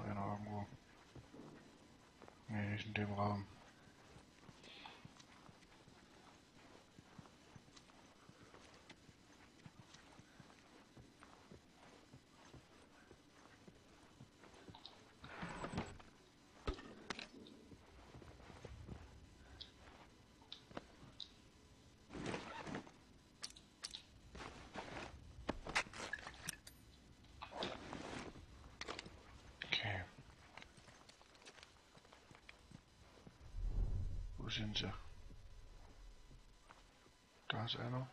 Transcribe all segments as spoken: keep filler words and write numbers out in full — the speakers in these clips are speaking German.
einer irgendwo. Nee, nicht in dem Raum. Okay. Wo sind sie? Da ist einer.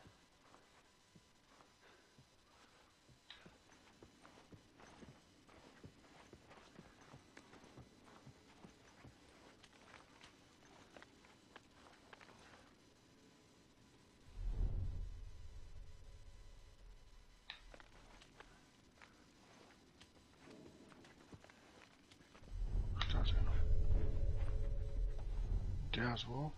Ach, da ist einer. Der ist wo?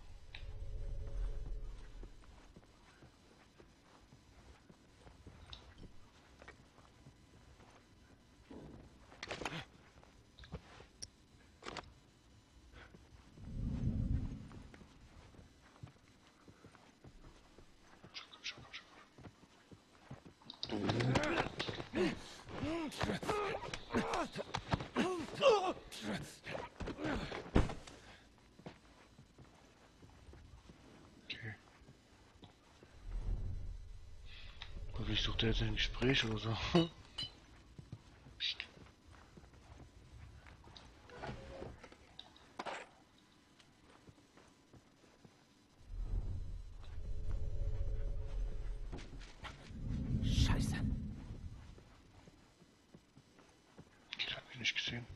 Schon, schon, schon. Okay. Und ich suche jetzt ein Gespräch oder so. Psst. Scheiße. Ich hab mich nicht gesehen.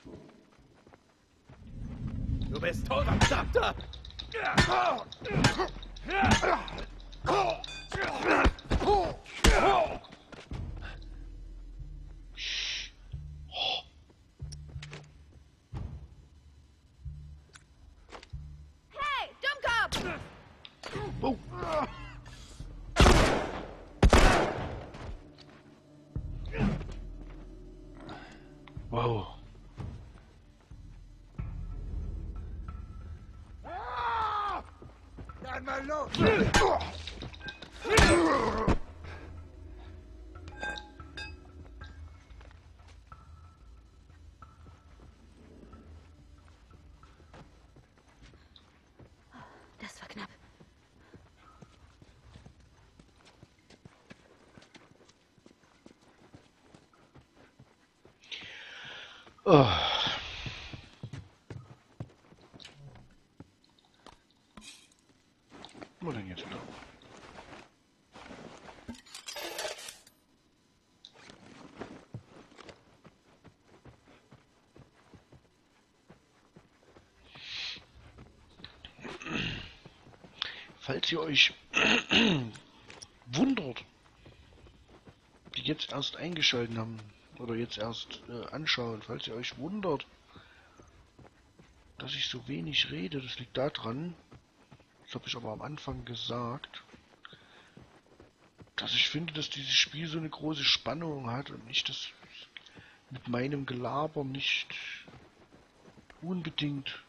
Du bist tot, verdammter! Hey, Dummkopf! Oh. Wow. Dann mal los! Das war knapp. Oh. Wo denn jetzt wieder? Falls ihr euch wundert, die jetzt erst eingeschaltet haben oder jetzt erst äh, anschauen, falls ihr euch wundert, dass ich so wenig rede, das liegt daran, das habe ich aber am Anfang gesagt, dass ich finde, dass dieses Spiel so eine große Spannung hat und ich das mit meinem Gelaber nicht unbedingt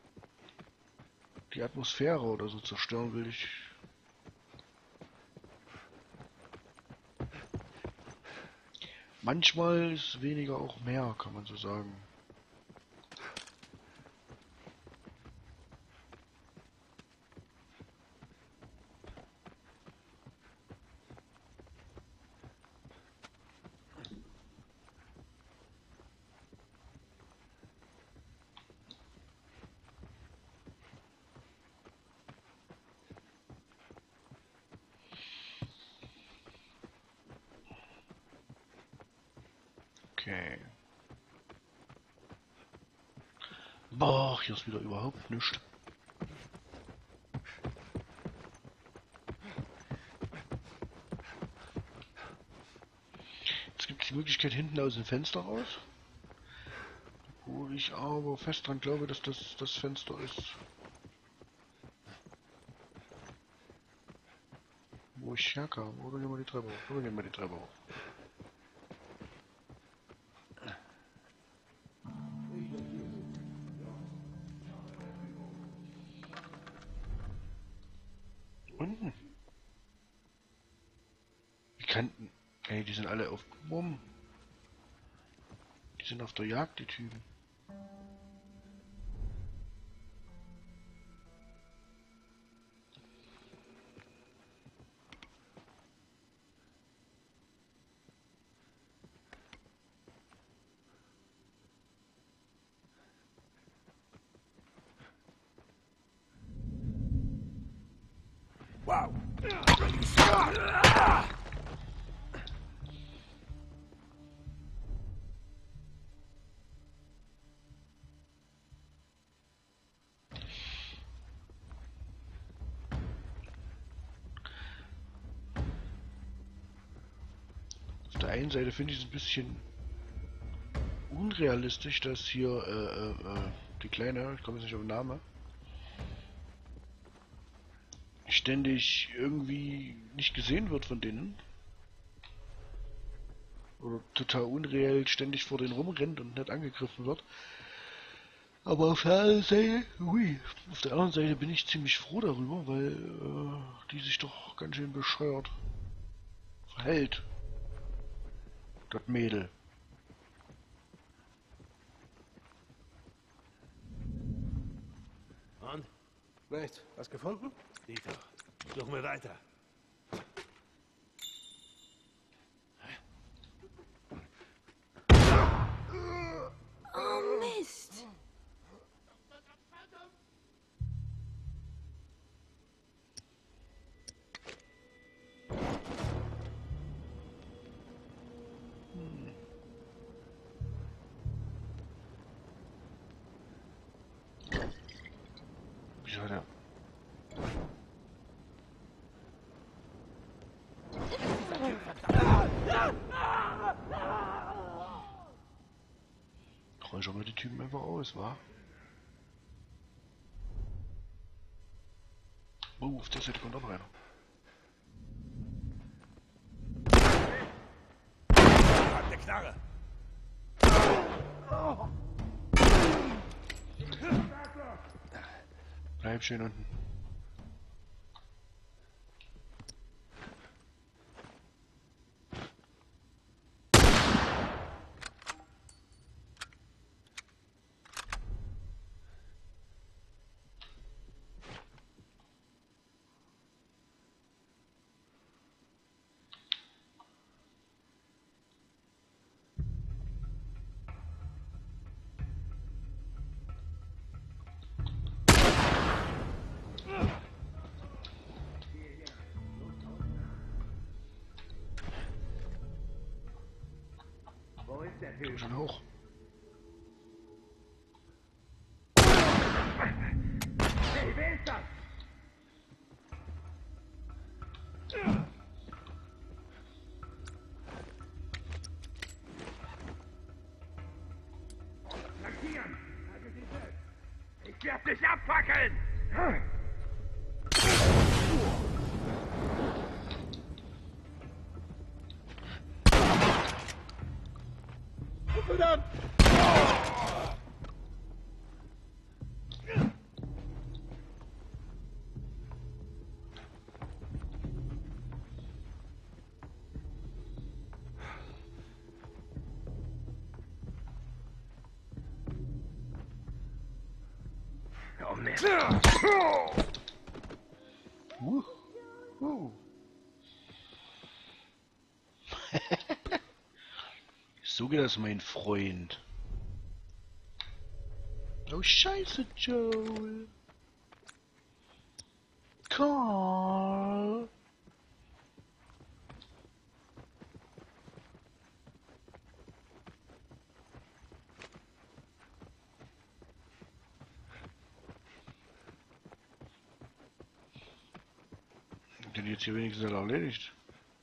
die Atmosphäre oder so zerstören will. Ich manchmal ist weniger auch mehr, kann man so sagen. Okay. Boah, hier ist wieder überhaupt nichts. Jetzt gibt es die Möglichkeit hinten aus dem Fenster raus. Wo ich aber fest dran glaube, dass das das Fenster ist, wo ich herkam. Oder gehen wir die Treppe hoch. Oder gehen wir die Treppe hoch. Unten. Wie kannten. Ey, die sind alle auf Mumm. Die sind auf der Jagd, die Typen. Wow. Auf der einen Seite finde ich es ein bisschen unrealistisch, dass hier äh, äh, äh, die Kleine, ich komme jetzt nicht auf den Namen, ständig irgendwie nicht gesehen wird von denen. Oder total unreell ständig vor denen rumrennt und nicht angegriffen wird. Aber auf der anderen Seite, ui, auf der anderen Seite bin ich ziemlich froh darüber, weil äh, die sich doch ganz schön bescheuert verhält. Das Mädel. Und? Nichts. Was gefunden? Dieter, suchen wir weiter. Oh, Mist. Wieso der? Räuchern wir die Typen einfach aus, wa? Oh, auf der Seite kommt auch noch einer. Hat der Knarre. Bleib schön unten. Komm schon hoch. Hey, wer ist das? Flankieren! Ich werde dich abfackeln! Verdammt! Oh, Mist. Uh. Uh. So geht das, mein Freund. Oh, scheiße, Joel. Carl. Den jetzt hier wenigstens erledigt.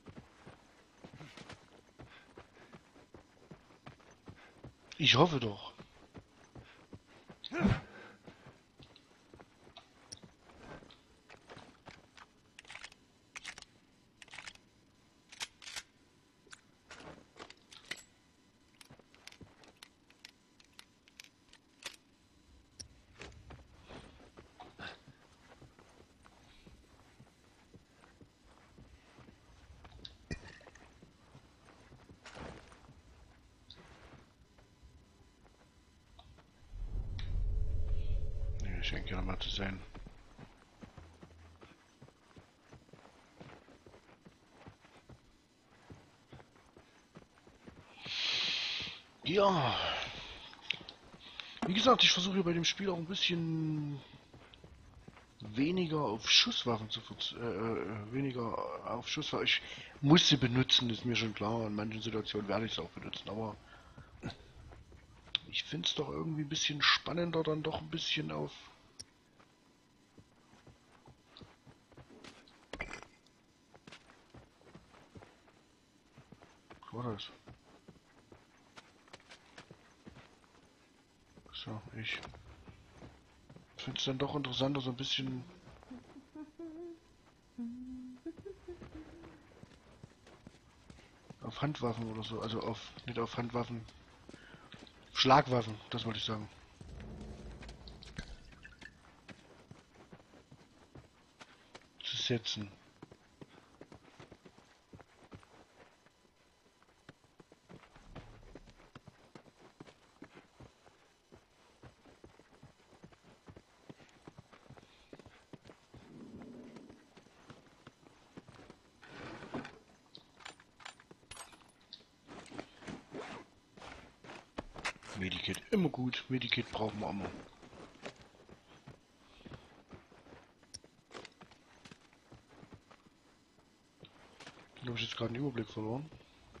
Ich hoffe doch. Scheint ja nochmal zu sein. Ja. Wie gesagt, ich versuche bei dem Spiel auch ein bisschen weniger auf Schusswaffen zu verz äh, äh, weniger auf Schusswaffen. Ich muss sie benutzen, ist mir schon klar. In manchen Situationen werde ich es auch benutzen, aber ich finde es doch irgendwie ein bisschen spannender, dann doch ein bisschen auf. Was war das? So, ich finde es dann doch interessanter, so ein bisschen auf Handwaffen oder so, also auf, nicht auf Handwaffen, Schlagwaffen, das wollte ich sagen. Zu setzen. Medikit, immer gut. Medikit brauchen wir immer. Da habe ich jetzt gerade den Überblick verloren.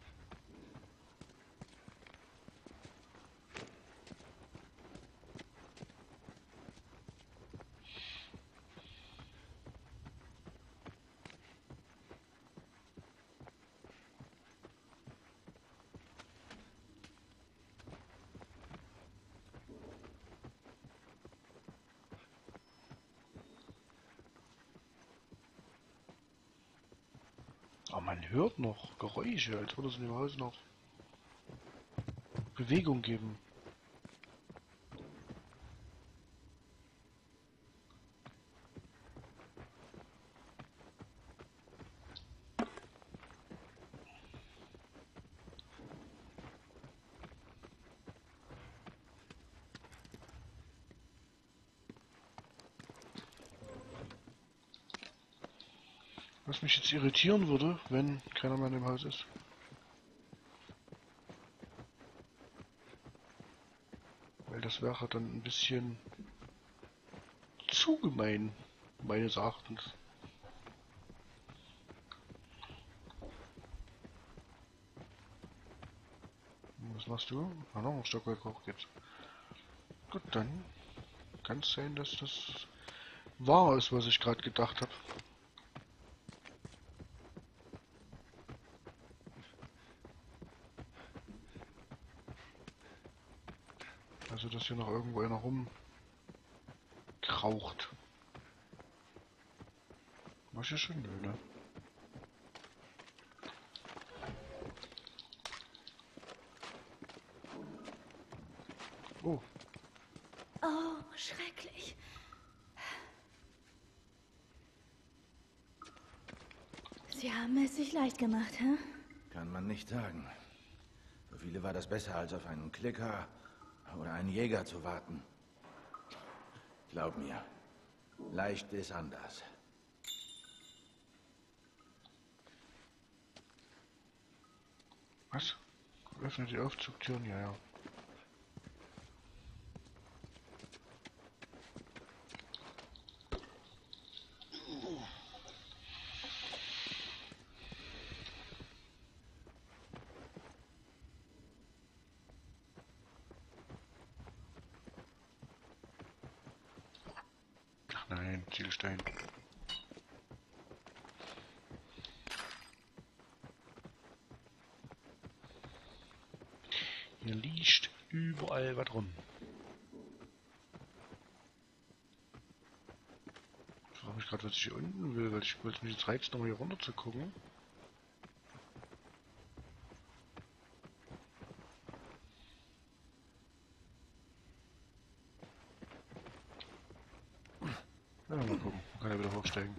Aber man hört noch Geräusche, als würde es in dem Haus noch Bewegung geben. Was mich jetzt irritieren würde, wenn keiner mehr in dem Haus ist. Weil das wäre dann ein bisschen zu gemein, meines Erachtens. Was machst du? Ah, noch ein Stockwerk hoch geht's. Gut, dann kann es sein, dass das wahr ist, was ich gerade gedacht habe. Also, dass hier noch irgendwo einer rumkraucht. Was ist schon nö, ne? Oh, Oh, schrecklich. Sie haben es sich leicht gemacht, hä? Kann man nicht sagen. Für viele war das besser, als auf einen Klicker oder einen Jäger zu warten. Glaub mir, leicht ist anders. was? Öffne die Aufzugtüren, ja, ja. Ach nein, Zielstein. Hier liegt überall was rum. Ich frage mich gerade, was ich hier unten will, weil ich wollte mich jetzt reizen, noch hier runter zu gucken. Ja, mal gucken. Man kann ja wieder hochsteigen.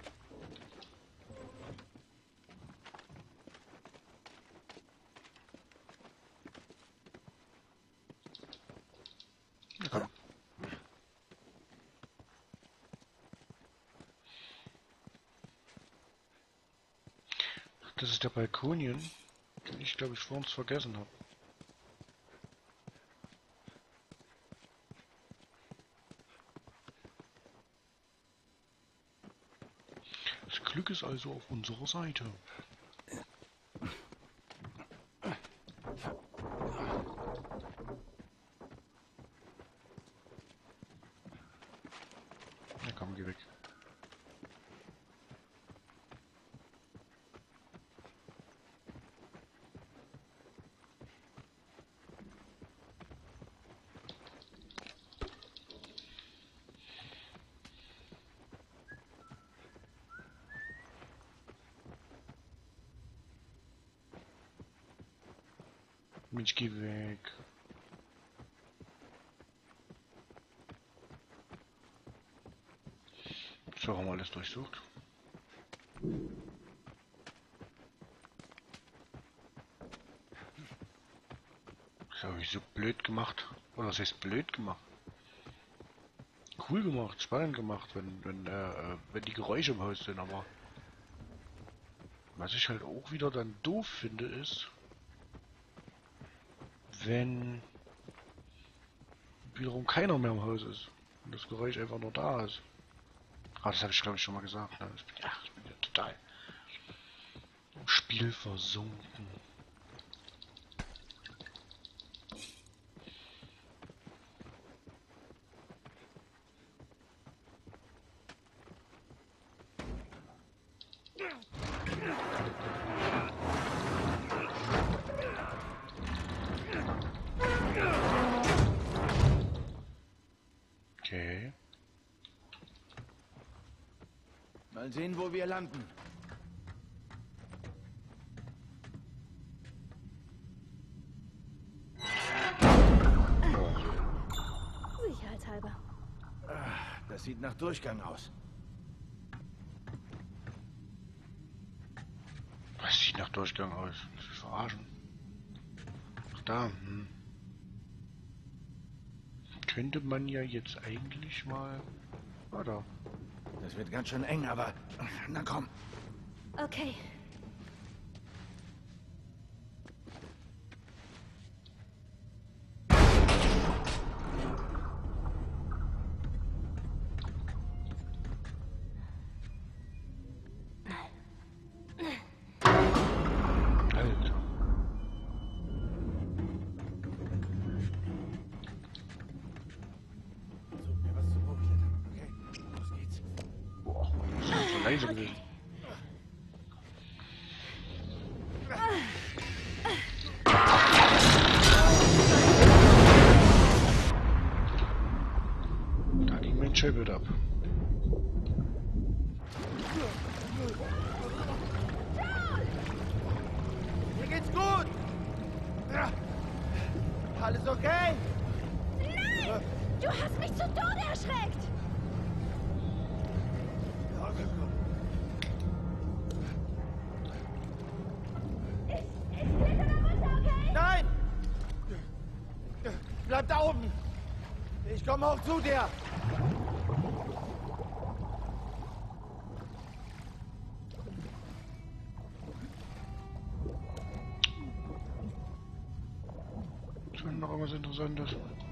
Ja, komm. Das ist der Balkonien, den ich glaube ich vor uns vergessen habe. Das Glück ist also auf unserer Seite. Na komm, geh weg. Mensch, geh weg. So, haben wir alles durchsucht. Das habe ich so blöd gemacht. Oder was heißt blöd gemacht? Cool gemacht, spannend gemacht, wenn, wenn, äh, wenn die Geräusche im Haus sind, aber was ich halt auch wieder dann doof finde ist, wenn wiederum keiner mehr im Haus ist und das Geräusch einfach nur da ist. Ah, das habe ich glaube ich schon mal gesagt. Ne? Ich bin, ach, ich bin ja total im Spiel versunken. Okay. Mal sehen, wo wir landen. Sicherheitshalber. Das sieht nach Durchgang aus. Was sieht nach Durchgang aus? Das ist verarschen. Ach da, hm. Könnte man ja jetzt eigentlich mal... Ah, da. Das wird ganz schön eng, aber... Na komm. Okay. Alter. Such mir was zu hochklettern, okay? Los geht's. Boah, das ist so leise gewesen. Da ging mein Schellbild ab. Mir geht's gut. Ja. Alles okay? Nein! Du hast mich zu Tode erschreckt! Ich, ich kletter da runter, okay? Nein! Bleib da oben! Ich komme auch zu dir! Schon noch irgendwas Interessantes.